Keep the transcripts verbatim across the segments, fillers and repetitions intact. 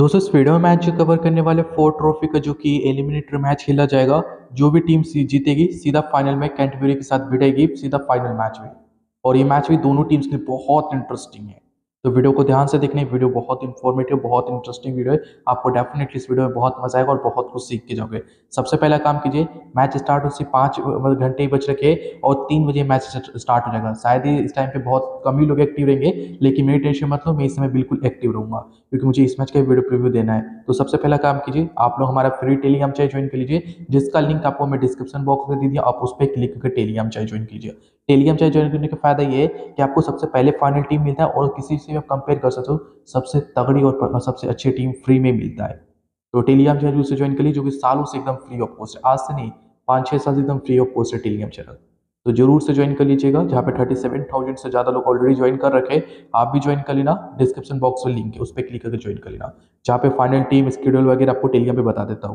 दोस्तों इस वीडियो में मैच कवर करने वाले फोर ट्रॉफी का जो कि एलिमिनेटर मैच खेला जाएगा। जो भी टीम सी- जीतेगी सीधा फाइनल में कैंटरबरी के साथ भिड़ेगी सीधा फाइनल मैच में। और ये मैच भी दोनों टीम्स के लिए बहुत इंटरेस्टिंग है। तो वीडियो को ध्यान से देखना, वीडियो बहुत इंफॉर्मेटिव बहुत इंटरेस्टिंग वीडियो है। आपको डेफिनेटली इस वीडियो में बहुत मजा आएगा और बहुत कुछ सीख के जाओगे। सबसे पहला काम कीजिए, मैच स्टार्ट उससे पाँच घंटे ही बच रखे और तीन बजे मैच स्टार्ट हो जाएगा। शायद ही इस टाइम पे बहुत कम ही लोग एक्टिव रहेंगे, लेकिन मेरी टेंशन मत लो, मैं इस समय बिल्कुल एक्टिव रहूंगा क्योंकि मुझे इस मैच का वीडियो प्रीव्यू देना है। तो सबसे पहला काम कीजिए, आप लोग हमारा फ्री टेलीग्राम चैनल ज्वाइन कर लीजिए, जिसका लिंक आपको मैं डिस्क्रिप्शन बॉक्स में दे दिया। आप उस पर क्लिक करके टेलीग्राम चैनल ज्वाइन कीजिए। टेलीग्राम चैनल ज्वाइन करने का फायदा ये है कि आपको सबसे पहले फाइनल टीम मिलता है और किसी से आप कंपेयर कर सकते हो, सबसे तगड़ी और सबसे अच्छी टीम फ्री में मिलता है। तो टेलीग्राम चैनल से ज्वाइन कर लीजिए, जो कि सालों से एकदम फ्री ऑफ कॉस्ट है। आज से नहीं, पाँच छः साल से एकदम फ्री ऑफ कॉस्ट है टेलीग्राम चैनल। तो जरूर से ज्वाइन कर लीजिएगा, जहाँ पे थर्टी सेवन थाउजेंड से ज़्यादा लोग ऑलरेडी ज्वाइन कर रखे हैं। आप भी ज्वाइन कर लेना, डिस्क्रिप्शन बॉक्स में लिंक है, उस पर क्लिक करके ज्वाइन कर लेना, जहाँ पे फाइनल टीम स्केड्यूल वगैरह आपको टेलीग्राम पे बता देता हूँ।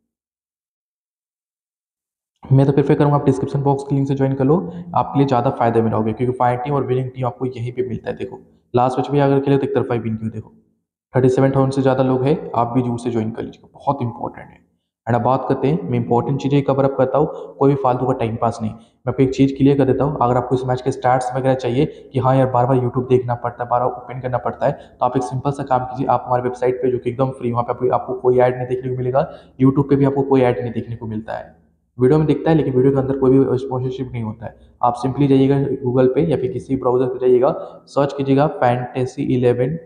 मैं तो प्रेफर करूँगा आप डिस्क्रिप्शन बॉक्स के लिंक से ज्वाइन कर लो, आपके लिए ज़्यादा फायदे में रहोगे, क्योंकि फाइनल टीम और विनिंग टीम आपको यहीं पे मिलता है। देखो लास्ट मैच भी अगर खेले तो एक तरफा ही विन क्यों, देखो थर्टी सेवन थाउजेंड से ज़्यादा लोग हैं। आप भी जरूर से ज्वाइन कर लीजिएगा, बहुत इंपॉर्टेंट है। एंड अब बात करते हैं, मैं इंपॉर्टेंट चीज़ें कवर अप करता हूँ, कोई भी फालतू का टाइम पास नहीं। मैं आपको एक चीज़ क्लियर कर देता हूँ, अगर आपको इस मैच के स्टार्ट्स वगैरह चाहिए कि हाँ यार बार बार यूट्यूब देखना पड़ता है, बार बार ओपन करना पड़ता है, तो आप एक सिंपल सा काम कीजिए, आप हमारे वेबसाइट पे जो कि एकदम फ्री, वहाँ पे आपको आपको कोई ऐड नहीं देखने को मिलेगा। यूट्यूब पे भी आपको कोई ऐड नहीं देखने को मिलता है। वीडियो में दिखता है लेकिन वीडियो के अंदर कोई भी स्पॉन्सरशिप नहीं होता है। आप सिंपली जाइएगा गूगल पे या फिर किसी ब्राउजर पे जाइएगा, सर्च कीजिएगा fantasy eleven,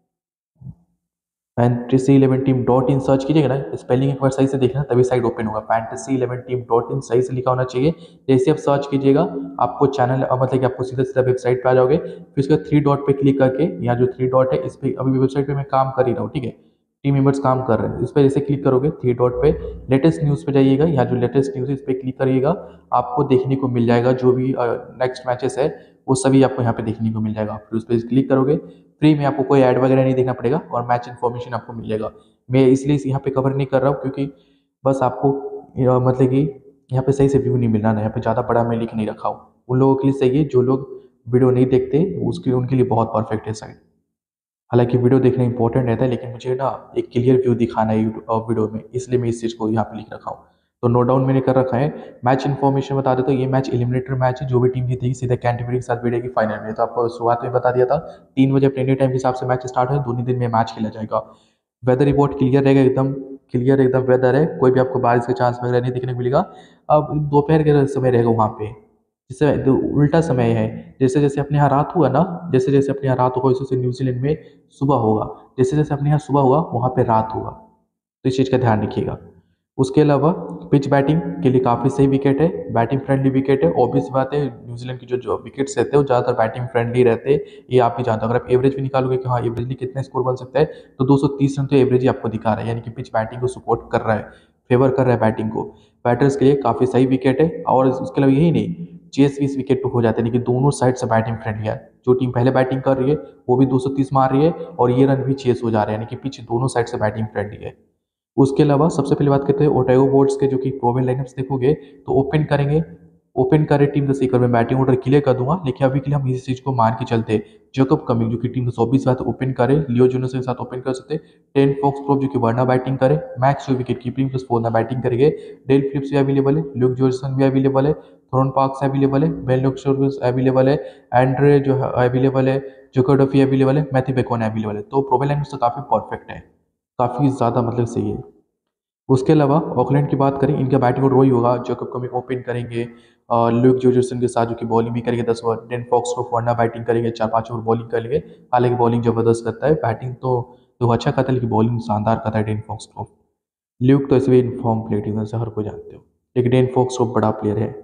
fantasy eleven team dot in search कीजिएगा ना, स्पेलिंग एक बार सही से देखना तभी साइट ओपन होगा। Fantasy eleven team dot in सही से लिखा होना चाहिए। जैसे आप सर्च कीजिएगा, आपको चैनल मतलब कि आपको सीधा सीधा वेबसाइट पे आ जाओगे। फिर उसके थ्री डॉट पे क्लिक करके, यहाँ जो थ्री डॉट है इस पर, अभी वेबसाइट पे मैं काम कर ही रहा हूँ, ठीक है, टीम मेंबर्स काम कर रहे हैं, इस पर जैसे क्लिक करोगे थ्री डॉट पे, लेटेस्ट न्यूज़ पे जाइएगा। यहाँ जो लेटेस्ट न्यूज़ है इस पर क्लिक करिएगा, आपको देखने को मिल जाएगा जो भी नेक्स्ट मैचेस है वो सभी आपको यहाँ पे देखने को मिल जाएगा। फिर उस पर क्लिक करोगे, फ्री में आपको कोई ऐड वगैरह नहीं देखना पड़ेगा और मैच इन्फॉर्मेशन आपको मिलेगा। मैं इसलिए यहाँ पे कवर नहीं कर रहा हूँ क्योंकि बस आपको अ, मतलब कि यहाँ पे सही से व्यू नहीं मिल रहा ना, यहाँ पे ज़्यादा बड़ा मैं लिख नहीं रखा हूँ। उन लोगों के लिए सही है, जो लोग वीडियो नहीं देखते उसके उनके लिए बहुत परफेक्ट है साइट। हालांकि वीडियो देखना इंपॉर्टेंट रहता है, लेकिन मुझे ना एक क्लियर व्यू दिखाना है यूट्यूब वीडियो में, इसलिए मैं इस चीज़ को यहाँ पे लिख रखा हूँ। तो नोट डाउन मैंने कर रखा है। मैच इन्फॉर्मेशन बता देता हूँ, ये मैच एलिमिनेटर मैच है, जो भी टीम जीतेगी सीधे कैंटरबरी के साथ भिड़ेगी फाइनल में। तो आपको शुरुआत में बता दिया था, तीन बजे अपने इंडिया टाइम के हिसाब से मैच स्टार्ट है, दोनों दिन में मैच खेला जाएगा। वेदर रिपोर्ट क्लियर रहेगा, एकदम क्लियर एकदम वेदर है, कोई भी आपको बारिश का चांस वगैरह नहीं देखने को मिलेगा। अब दोपहर के समय रहेगा वहाँ पे, जिससे जो उल्टा समय है, जैसे जैसे अपने यहाँ रात हुआ ना, जैसे जैसे अपने यहाँ रात होगा वैसे वैसे न्यूजीलैंड में सुबह होगा, जैसे जैसे अपने यहाँ सुबह होगा वहाँ पे रात होगा। तो इस चीज़ का ध्यान रखिएगा। उसके अलावा पिच बैटिंग के लिए काफ़ी सही विकेट है, बैटिंग फ्रेंडली विकेट है। ऑब्वियस बात है, न्यूजीलैंड की जो जो विकेट्स रहते हैं वो ज़्यादातर बैटिंग फ्रेंडली रहते हैं, ये आप भी जानते हो। अगर आप एवरेज भी निकालोगे कि हाँ एवरेजली कितना स्कोर बन सकता है, तो दो सौ तीस रन तो एवरेज ही आपको दिखा रहा है, यानी कि पिच बैटिंग को सपोर्ट कर रहा है, फेवर कर रहा है बैटिंग को। बैटर्स के लिए काफ़ी सही विकेट है। और उसके अलावा यही नहीं, चेस भी इस विकेट पर हो जाते हैं, लेकिन दोनों साइड से बैटिंग फ्रेंडली है। जो टीम पहले बैटिंग कर रही है वो भी दो सौ तीस मार रही है और ये रन भी चेस हो जा रहे हैं, यानी कि पिच दोनों साइड से बैटिंग फ्रेंडली है। उसके अलावा सबसे पहले बात करते हैं ओटागो बोर्ड्स के, जो कि प्रोवन लाइनअप्स देखोगे तो ओपन करेंगे, ओपन करे टीम दस सीकर में बैटिंग ऑर्डर क्लियर कर दूंगा, लेकिन अभी के लिए हम इस चीज़ को मान के चलते। जैकब कमिंग जो कि टीम दस बीस बात ओपन करे, लियो जूनियर के साथ ओपन कर सकते। टेन फॉक्स प्रोप जो कि वर्ना बैटिंग करे, मैक्स जो विकेट कीपिंग प्लस फोरना बैटिंग करेंगे। डेल फिलिप्स भी अवेलेबल है, ल्यूक जॉर्सन भी अवेलेबल है, थोरन पार्क्स अवेलेबल है, बेन लुक्स अवेलेबल है, एंड्रे जो है अवेलेबल है, जोकर डफी अवेलेबल है, मैथ्यू बेकॉन अवेलेबल है। तो प्रोवन लाइनअप्स तो काफ़ी परफेक्ट है, काफ़ी ज़्यादा मतलब सही है। उसके अलावा ऑकलैंड की बात करें, इनका बैटिंग ऑर्डर वही होगा, जैकब कमिंग ओपन करेंगे, और ल्यूक जॉर्जसन के साथ जो कि बॉलिंग भी करेंगे दस ओवर, डेन फॉक्स को फॉरना बैटिंग करेंगे, चार पाँच ओवर बॉलिंग करेंगे। हालांकि बॉलिंग जबरदस्त करता है, बैटिंग तो तो अच्छा करता है, लेकिन बॉलिंग शानदार करता है डेन फॉक्स को। ल्यूक तो ऐसे भी इनफॉर्म प्लेयर है, हर कोई जानते हो, लेकिन डेन फॉक्स को बड़ा प्लेयर है।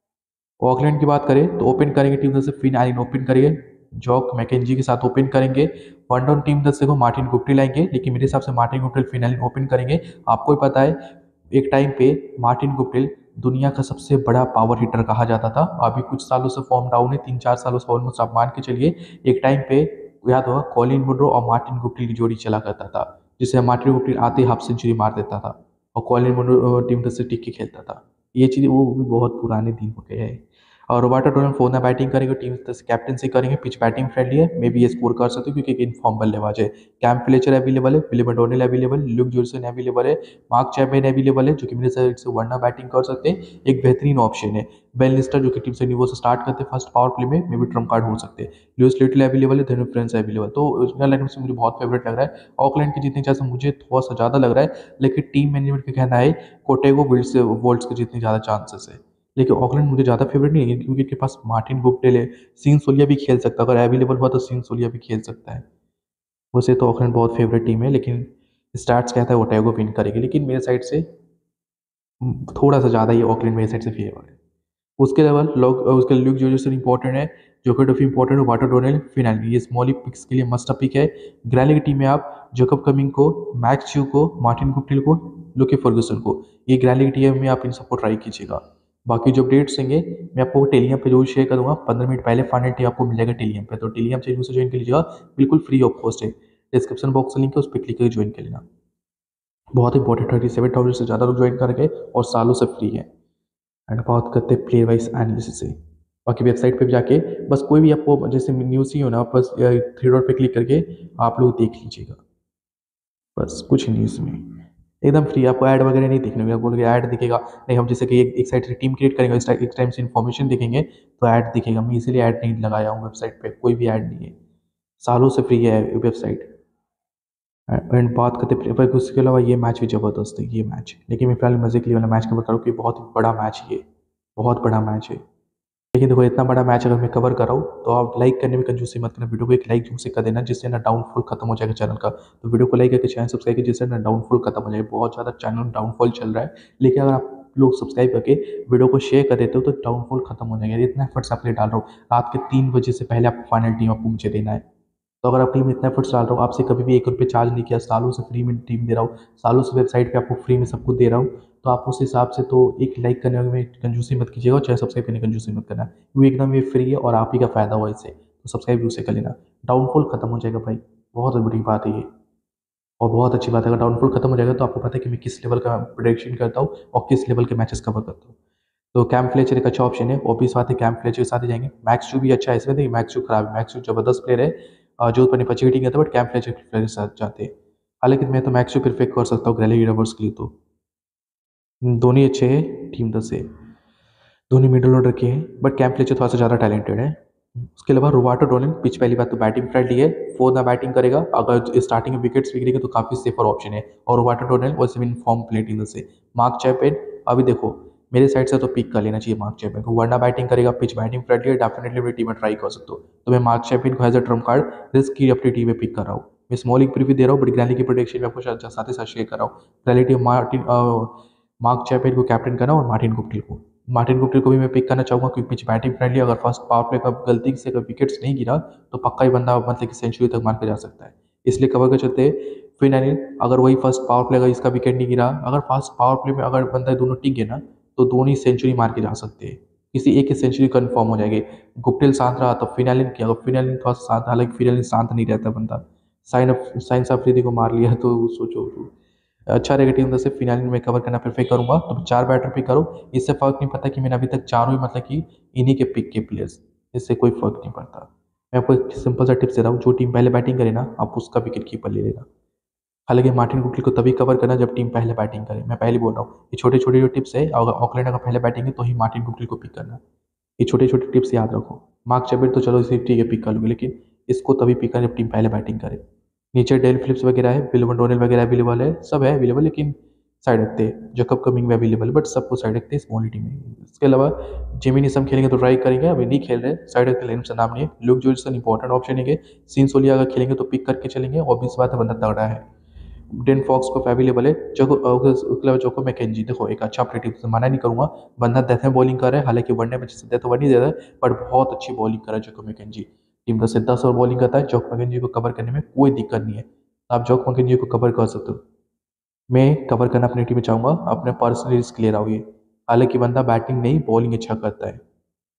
ऑकलैंड की बात करें तो ओपन करेंगे टीम से फिन एलिन ओपन करेंगे, जॉक मैकेंजी के साथ ओपन करेंगे। वन डाउन टीम दस से को मार्टिन गुप्टिल लाएंगे, लेकिन मेरे हिसाब से Martin Guptill Finn Allen open करेंगे। आपको भी पता है एक टाइम पे मार्टिन गुप्टिल दुनिया का सबसे बड़ा पावर हिटर कहा जाता था, अभी कुछ सालों से फॉर्म डाउन है, तीन चार सालों से ऑलमोस्ट आप मान के चलिए। एक टाइम पे याद होगा कॉलिन मुड्रो और मार्टिन गुप्टिल की जोड़ी चला करता था, जिसे मार्टिन गुप्टिल आते हाफ सेंचुरी मार देता था और कॉलिन मुड्रो टीम दस से टिक के खेलता था। ये चीज़ वो भी बहुत पुराने दिन हो गए हैं। और रोबार्टो डोलन फोर्थ बैटिंग करेंगे, टीम कैप्टनसी करेंगे, पिच बैटिंग फ्रेंडली है, मे बी ये स्कोर कर सकते हो क्योंकि एक इनफॉर्म बल्लेबाज है। कैम फ्लेचर अवेलेबल है, विलियम डोनेल अवेलेबल है, ल्यूक जॉर्सन अवेलेबल है, मार्क चैपमैन अवेलेबल है जो कि मेरे साइड से वरना बैटिंग कर सकते हैं, एक बेहतरीन ऑप्शन है। बेन लिस्टर जो कि टीम से न्यूवो से स्टार्ट करते हैं फर्स्ट पावर प्ले में, मे बी ट्रम्प कार्ड हो सकते हैं। लुइस लिटिल अवेलेबल है, धनु फ्रेंस अवेलेबल, तो ओरिजिनल लाइनअप से मुझे बहुत फेवरेट लग रहा है। ऑकलैंड की जीतने जैसा मुझे थोड़ा सा ज़्यादा लग रहा है, लेकिन टीम मैनेजमेंट का कहना है कोटेगो विल्स वोल्ट्स के जितने ज़्यादा चांसेस है। लेकिन ऑकलैंड मुझे ज़्यादा फेवरेट नहीं है क्योंकि इनके पास मार्टिन गुप्टिल है, सीन सोलिया भी खेल सकता है, अगर अवेलेबल हुआ तो सीन सोलिया भी खेल सकता है। वैसे तो ऑकलैंड बहुत फेवरेट टीम है, लेकिन स्टार्ट्स कहता है ओटेगो विन करेगी, लेकिन मेरे साइड से थोड़ा सा ज़्यादा ही ऑकलैंड मेरे साइड से फेवर है। उसके अलावा लोग उसके ल्यूक जोर्जसन इंपॉर्टेंट है, जोकर डफी इंपॉर्टेंट है, वाटर डोनेल फिनाली, ये स्मॉली पिक्स के लिए मस्ट पिक है। ग्रैली की टीम में आप जेकब कमिंग को, मैक्स च्यू को, मार्टिन गुप्टिल को, लुकी फर्गूसन को, ये ग्रैली की टीम में आप इन सबको ट्राई कीजिएगा। बाकी जो अपडेट्स होंगे मैं आपको टेलियम पे जरूर शेयर करूँगा, पंद्रह मिनट पहले फाइनल टी आपको मिलेगा टेलियम पे, तो टेलियम से से ज्वाइन कर लीजिएगा, बिल्कुल फ्री ऑफ कॉस्ट है। डिस्क्रिप्शन बॉक्स लिंक है, उस पर क्लिक करके ज्वाइन कर लेना। बहुत इंपॉर्टेंट, थर्टी सेवन थाउजेंड से ज़्यादा लोग ज्वाइन करके और सालों से फ्री है। एंड बात करते हैं प्लेयर वाइज एनालिसिस से। बाकी वेबसाइट पे भी जाके बस कोई भी आपको जैसे न्यूज़ ही हो ना, बस थ्री डॉट पे क्लिक करके आप लोग देख लीजिएगा, बस कुछ नहीं इसमें, एकदम फ्री, आपको ऐड वगैरह नहीं देखने को, बोलोगे ऐड दिखेगा नहीं, हम जैसे कि एक, एक साइड से टीम क्रिएट करेंगे, इस टाइम एक टाइम से इन्फॉर्मेशन देखेंगे तो ऐड दिखेगा, मैं इसीलिए ऐड नहीं लगाया हूँ वेबसाइट पे, कोई भी ऐड नहीं है, सालों से फ्री है वेबसाइट। एंड बात करते हैं उसके अलावा ये मैच भी ज़बरदस्त है, ये मैच, लेकिन मैं फिलहाल मजे के लिए वाला मैच कवर करूँ कि बहुत बड़ा मैच है, ये बहुत बड़ा मैच है। लेकिन देखो इतना बड़ा मैच अगर मैं कवर कर रहा हूँ तो आप लाइक करने में कंजूसी मत करना, वीडियो को एक लाइक जरूर से कर देना, जिससे ना डाउनफॉल खत्म हो जाएगा चैनल का। तो वीडियो को लाइक करके चैनल सब्सक्राइब कीजिए, जिससे ना डाउनफॉल खत्म हो जाएगा, बहुत ज़्यादा चैनल डाउनफॉल चल रहा है, लेकिन अगर आप लोग सब्सक्राइब करके वीडियो को शेयर कर देते हो तो डाउनफॉल खत्म हो जाएगा। इतना एफर्ट्स आप लिए डाल रहा हूँ, रात के तीन बजे से पहले आपको फाइनल टीम आपको मुझे देना है, तो अगर आपके लिए मैं इतना एफर्ट्स डाल रहा हूँ, आपसे कभी भी एक रुपये चार्ज नहीं किया, सालों से फ्री में टीम दे रहा हूँ, सालों से वेबसाइट पे आपको फ्री में सब कुछ दे रहा हूँ, तो आप उस हिसाब से तो एक लाइक करने में कंजूसी मत कीजिएगा और चैनल सब्सक्राइब करने में कंजूसी मत करना, वो एकदम ये फ्री है और आप ही का फायदा हुआ इससे, तो सब्सक्राइब जरूर से कर लेना। डाउनफॉल खत्म हो जाएगा भाई, बहुत बड़ी बात है ये, और बहुत अच्छी बात है, अगर डाउनफॉल खत्म हो जाएगा तो आपको पता है कि मैं किस लेवल का प्रोडिक्शन करता हूँ और किस लेवल के मैचेस कवर करता हूँ। तो कैम फ्लेचर एक अच्छा ऑप्शन है, ऑब्वियस बात है कैम फ्लेचर के साथ ही जाएंगे। मैक्स टू भी अच्छा है, इसमें नहीं मैक्स टू खराब है, मैक्स टू जबरदस्त प्लेयर है, और जो ऊपर पची हिटिंग करता है, बट कैम फ्लेचर के साथ जाते हैं। हालांकि मैं तो मैक्स टू प्रिफेर कर सकता हूँ ग्रैली यूनिवर्स के लिए, तो दोनों ही अच्छे हैं, टीम दस से दोनों मिडल ऑर्डर के हैं, बट कैम फ्लेचर थोड़ा सा ज़्यादा टैलेंटेड है। उसके अलावा रोबार्टो डोलन, पिच पहली बात तो बैटिंग फ्रेंडली है, फोर्थ ना बैटिंग करेगा, अगर स्टार्टिंग में विकेट्स भी गिरेगा तो काफ़ी सेफर ऑप्शन है, और रोबार्टो डोलन वैसे भी फॉर्म प्लेट इन से। मार्क चैपमैन, अभी देखो मेरे साइड से तो पिक कर लेना चाहिए मार्क चैपमैन को, वरना बैटिंग करेगा, पिच बैटिंग फ्रेंडली है, डेफिनेटली मेरी टीम में ट्राई कर सकते हो, तो मैं मार्क चैपमैन को as a trump card risk की अपनी टीम में पिक कर रहा हूँ। मैं स्मॉल लिंक प्रीव्यू दे रहा हूँ, बट ग्रैली की प्रोडिक्शन में आपको साथ ही साथ शेयर कर रहा हूँ। ग्रैली टीम मार्टिन मार्क चैपमैन को कैप्टन करना और मार्टिन गुप्टिल को, मार्टिन गुप्टिल को भी मैं पिक करना चाहूँगा क्योंकि पिच बैटिंग फ्रेंडली, अगर फर्स्ट पावर प्ले का गलती से अगर विकेट्स नहीं गिरा तो पक्का ही बंदा मतलब कि सेंचुरी तक मार के जा सकता है, इसलिए कवर कर चलते फिनाइल, अगर वही फर्स्ट पावर प्ले अगर इसका विकेट नहीं गिरा, अगर फर्स्ट पावर प्ले में अगर बंदा दोनों टिक गए ना तो दोनों ही सेंचुरी मार के जा सकते हैं, किसी एक की सेंचुरी कन्फर्म हो जाएगी। गुप्टिल शांत रहा तो फिनालिन किया, अगर फिनालिन थोड़ा शांत, हालांकि फिनालिन शांत नहीं रहता बंदा, साइन ऑफ साइंस अफरीदी को मार लिया तो सोचो तो अच्छा रहेगा, टीम दस से फिनाल में कवर करना प्रेफर करूंगा, तो चार बैटर पिक करो, इससे फर्क नहीं पड़ता कि मैंने अभी तक चारों ही मतलब कि इन्हीं के पिक के प्लेयर्स, इससे कोई फर्क नहीं पड़ता। मैं आपको एक सिंपल सा टिप्स दे रहा हूँ, जो टीम पहले बैटिंग करे ना आप उसका विकेट कीपर ले लेना। हालांकि मार्टिन गुप्टिल को तभी कवर करना जब टीम पहले बैटिंग करे, मैं पहले बोल रहा हूँ, ये छोटे छोटे जो टिप्स है, अगर ऑकलैंड अगर पहले बैटिंग है तो ही मार्टिन गुप्टिल को पिक करना, ये छोटे छोटे टिप्स याद रखो। मार्क चैपमैन तो चलो इसे ठीक है पिक कर लूँगी, लेकिन इसको तभी पिक करना जब टीम पहले बैटिंग करे। नीचे डेल फिलिप्स वगैरह है, विलियम डोनेल वगैरह अवेलेबल है, सब है अवेलेबल, लेकिन साइड रखते हैं, जैकब कमिंग में अवेलेबल, बट सबको साइड रखते हैं स्मॉल टीम में। इसके अलावा जिमी निसम खेलेंगे तो ट्राई करेंगे, अभी नहीं खेल रहे, साइड रखते लेन से नाम नहीं है। लुक जॉर्जसन इंपॉर्टेंट ऑप्शन है, सीन सोलिया अगर खेलेंगे तो पिक करके चलेंगे, ऑब्वियस बात है बंदा तगड़ा है। डेन फॉक्स को अवेलेबल है, जो उसके अलावा जोको मैकेंजी, देखो एक अच्छा ऑपरेटिव मना नहीं करूंगा, बंदा डेथ में बॉलिंग कर रहा है, हालांकि वनडे में जैसे डेथ वन नहीं दे रहा है, बट बहुत अच्छी बॉलिंग कर रहा है जोको मैकेंजी, टीम दस से दस और बॉलिंग करता है, जोक मैकेंजी को कवर करने में कोई दिक्कत नहीं है, आप जोक मैकेंजी को कवर कर सकते हो। मैं कवर करना अपनी टीम में चाहूँगा, अपने पर्सनल रिस्क ले रहा हूँ ये, हालांकि बंदा बैटिंग नहीं बॉलिंग अच्छा करता है।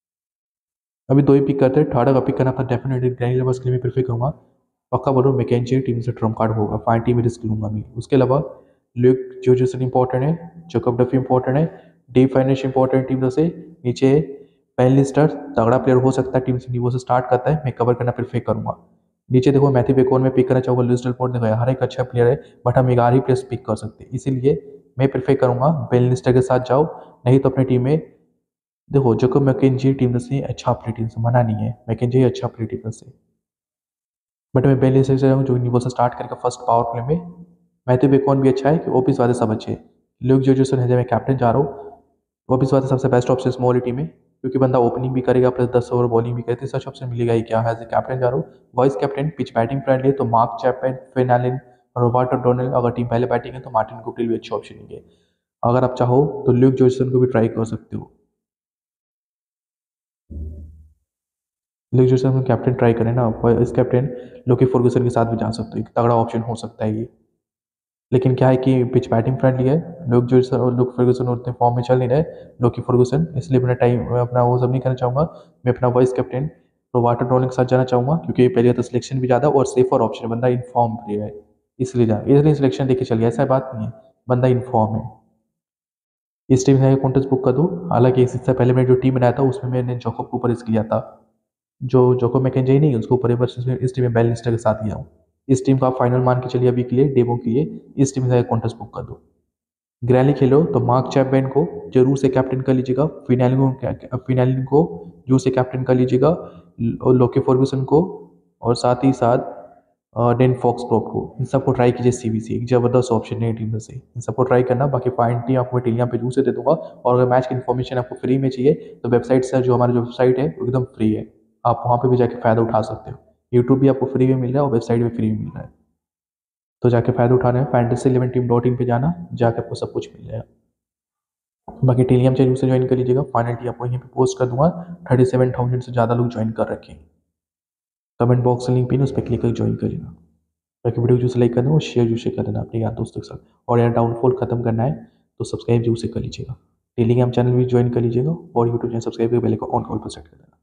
अभी दो ही पिक करते हैं, थर्ड का पिक करना अपना डेफिनेटली ग्रैनी लेवर्स के लिए प्रीफर करूँगा, पक्का बोलो मैकेंजी टीम से ट्रम्प कार्ड होगा, फाइन टीम में रिस्क लूँगा मैं। उसके अलावा ल्यूक जॉर्जसन इंपॉर्टेंट है, जैकब डफी इंपॉर्टेंट है, डी फाइनेंस इंपॉर्टेंट टीम से, नीचे बेन लिस्टर तगड़ा प्लेयर हो सकता है, टीम से नीवो से स्टार्ट करता है, मैं कवर करना प्रेफर करूंगा। नीचे देखो मैथ्यू बेकॉन में पिक करना चाहूँगा, लुइस डेलपोर्ट देखो हर एक अच्छा प्लेयर है, बट हम ग्यारह ही प्लेयर्स पिक कर सकते हैं, इसीलिए मैं प्रेफर करूंगा बेन लिस्टर के साथ जाओ। नहीं तो अपनी टीम में देखो जो मैकेंजी टीम से अच्छा प्ले टीम से मना नहीं है, मैकेंजी अच्छा प्ले टीम से, बट मैं बेन लिस्टर से जाऊँ जो नीवो से स्टार्ट करके फर्स्ट पावर प्ले में। मैथ्यू बेकॉन भी अच्छा है कि ओपीस वाले सब अच्छे हैं। ल्यूक जोर्जेसन है, मैं कैप्टन जा रहा हूँ, ओपीस वाले सबसे बेस्ट ऑप्शन स्मॉल टीम है, क्योंकि बंदा ओपनिंग भी करेगा प्लस दस ओवर बॉलिंग भी करते, सच ऑप्शन मिलेगा ही क्या। एज ए कैप्टन जा रहा हूँ, vice captain pitch batting friendly है तो मार्क चैपमैन, फिन एलन और रॉबर्ट डोनेल, अगर टीम पहले बैटिंग है तो मार्टिन गुप्टिल भी अच्छे ऑप्शन है। अगर आप चाहो तो ल्यूक जॉर्जसन को भी ट्राई कर सकते हो, ल्यूक जॉर्जसन को कैप्टन ट्राई करें ना, इस कैप्टन लोकी फर्गूसन के साथ भी जा सकते हो, एक तगड़ा ऑप्शन हो सकता है ये। लेकिन क्या है कि पिच बैटिंग फ्रेंडली है, लोग जो और लुक फर्गूसन उतने फॉर्म में चल नहीं रहे, लोकी फर्गूसन, इसलिए अपना टाइम अपना वो सब नहीं करना चाहूँगा। मैं अपना वाइस कैप्टन रॉबर्ट डोनेल के साथ जाना चाहूँगा, क्योंकि पहले तो सिलेक्शन भी ज़्यादा और सेफर ऑप्शन है, बंदा इन फॉर्म प्लेयर है, इसलिए जा इसलिए सिलेक्शन देके चलिए, ऐसा बात नहीं है, बंदा इन फॉर्म है। इस टीम में कॉन्टेस्ट बुक कर दूँ, हालांकि इससे पहले मैंने जो टीम बनाया था उसमें मैंने जोकब के ऊपर रिस्क लिया था, जो जोको मैकेंजी नहीं है उसको ऊपर बस इस टीम में बेन लिस्टर के साथ गया हूँ। इस टीम का आप फाइनल मान के चलिए अभी के लिए, डेमो के लिए इस टीम से कॉन्टेस्ट बुक कर दो। ग्रैली खेलो तो मार्क चैपमैन को जरूर से कैप्टन कर लीजिएगा, फिनैलिन को फिनैलिन को जरूर से कैप्टन कर लीजिएगा, और लोकी फर्गूसन को, और साथ ही साथ डेन फॉक्स क्रॉप को, इन सबको ट्राई कीजिए। सीबीसी एक जबरदस्त ऑप्शन है टीम में से, इन सबको ट्राई करना। बाकी फाइन टीम आपको टेलिग्राम पे जरूर से दे दूंगा, और अगर मैच की इन्फॉर्मेशन आपको फ्री में चाहिए तो वेबसाइट से, जो हमारी जो वेबसाइट है वो एकदम फ्री है, आप वहाँ पे भी जाके फ़ायदा उठा सकते हो। यूट्यूब भी आपको फ्री में मिल रहा है और वेबसाइट भी फ्री में मिल रहा है, तो जाके फ़ायदा उठाना है। Fantasy eleven team dot in पर जाना, जाके आपको सब कुछ मिल जाएगा। बाकी टेलिग्राम चैनल से ज्वाइन कर लीजिएगा, फाइनल टी आपको यहीं पे पोस्ट कर दूंगा। थर्टी सेवन थाउजेंड से ज़्यादा लोग ज्वाइन कर रखे हैं, कमेंट बॉक्स लिंक पिन उस पर क्लिक कर ज्वाइन कर लेना। बाकी वीडियो जो से लाइक करना है वो शेयर जरूर से कर देना अपने यार दोस्तों के साथ, और यार डाउनफॉल खत्म करना है तो सब्सक्राइब जरूर से कर लीजिएगा, टेलीग्राम चैनल भी ज्वाइन कर लीजिएगा, और यूट्यूब चैनल सब्सक्राइब करके बेल को ऑन कॉल पर सेट कर देना।